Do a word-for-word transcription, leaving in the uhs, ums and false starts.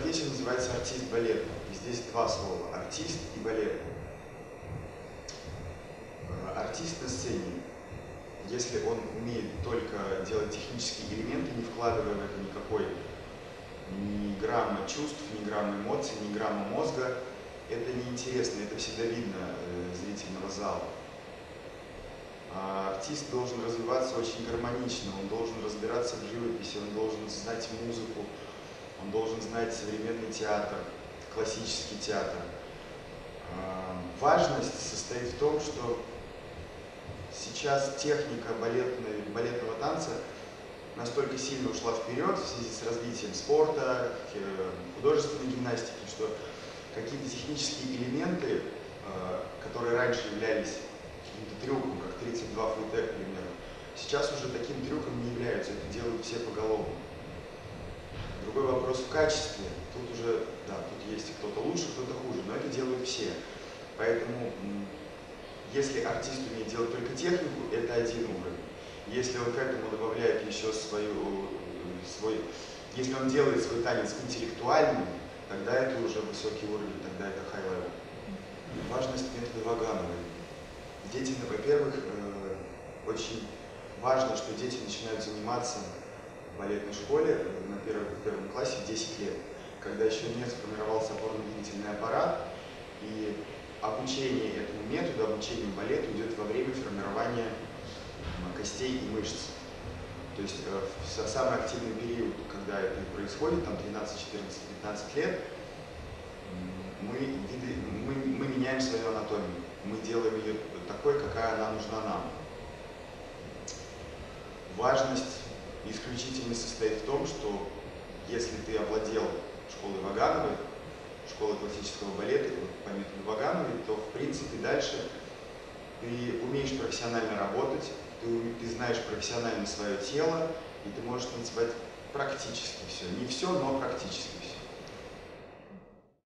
профессия называется артист балета. И здесь два слова – артист и балет. Артист на сцене, если он умеет только делать технические элементы, не вкладывая в это никакой ни грамма чувств, ни грамма эмоций, ни грамма мозга, это неинтересно, это всегда видно э, зрительного зала. А артист должен развиваться очень гармонично, он должен разбираться в живописи, он должен знать музыку, он должен знать современный театр, классический театр. А важность состоит в том, что сейчас техника балетной, балетного танца настолько сильно ушла вперед в связи с развитием спорта, художественной гимнастики, что какие-то технические элементы, которые раньше являлись каким-то трюком, как тридцать два футе, к примеру, сейчас уже таким трюком не являются, это делают все поголовно. Другой вопрос в качестве. Тут уже, да, тут есть кто-то лучше, кто-то хуже, но это делают все. Поэтому, если артист умеет делать только технику, это один уровень. Если он к этому добавляет еще свою, свой, если он делает свой танец интеллектуальным, тогда это уже высокий уровень, тогда это high level. Важность метода Вагановой. Дети, во-первых, очень важно, что дети начинают заниматься в балетной школе на первом, первом классе в десять лет, когда еще не сформировался опорно-двигательный аппарат, и обучение этому методу, обучение балету идет во время формирования костей и мышц. То есть в самый активный период, когда это происходит, там тринадцать, четырнадцать, пятнадцать лет, мы, мы, мы меняем свою анатомию. Мы делаем ее такой, какая она нужна нам. Важность исключительно состоит в том, что если ты овладел школой Вагановой, школой классического балета по методу Вагановой, то в принципе дальше ты умеешь профессионально работать, ты, ты знаешь профессионально свое тело, и ты можешь танцевать практически все. Не все, но практически все.